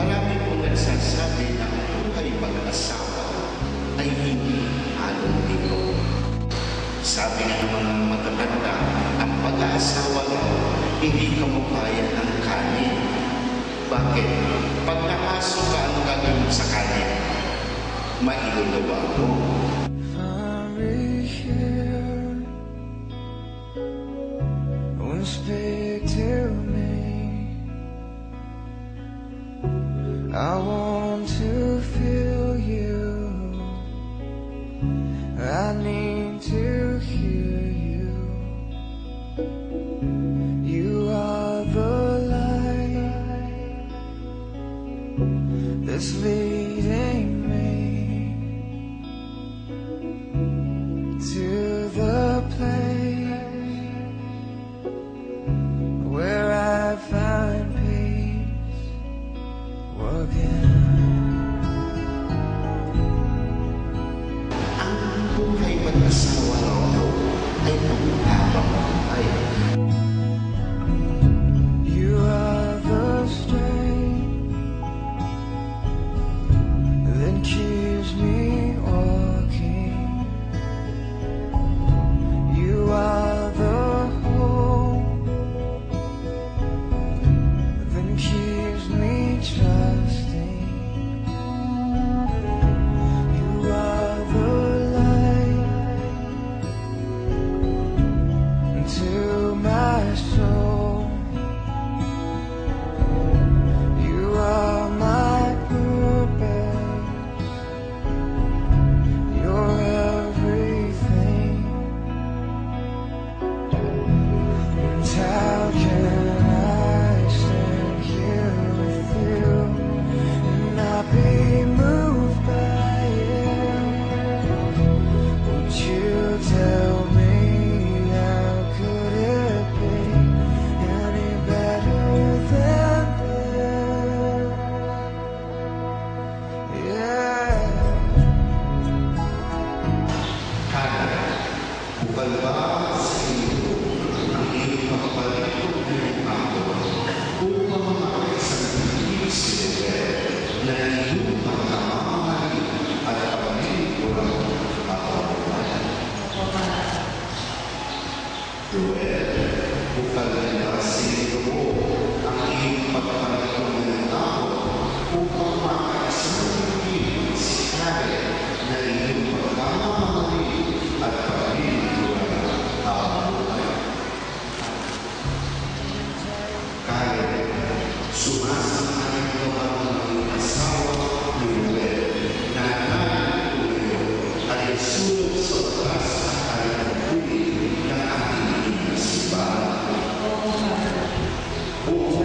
Marami pong nagsasabi na ang buhay mag-asawa ay hindi halong dito. Sabi nga ng mga matatanda, ang pag-aasawa raw hindi kamukaya ng kanin. Bakit? Pag napasok ka, ano gagawin sa kanin? Mailuluwa mo. Speak to me. I want to feel you. I need to hear you. You are the light that's leading me to the place where I find peace again. Ang buhay mag-asawa raw ay pag-habang buhay. You are the strength that keeps me walking. You are the keeps me trusting. You are the light to my soul. You are my purpose. You're everything. And how can I stand here with you and not be moved by it? Would you tell me how could it be any better than this? Yeah. Karen, bukal ba sa iyo ang iyong pagpalikod ng ako upang makaisang ibig si Roel na iyong pagkamamahal at pagpapalikuran ako naman? Roel, bukal ba sa iyo ang iyong pagpalikod ng ako upang makaisang ibig si Karen na iyong pagkamamahal at pagpapalikuran ako naman? Karen, sumasang-ayon ko ang mga asawa ni Roel na nagtuloy ay sulot sa oras at ang huli ng ating simbahan.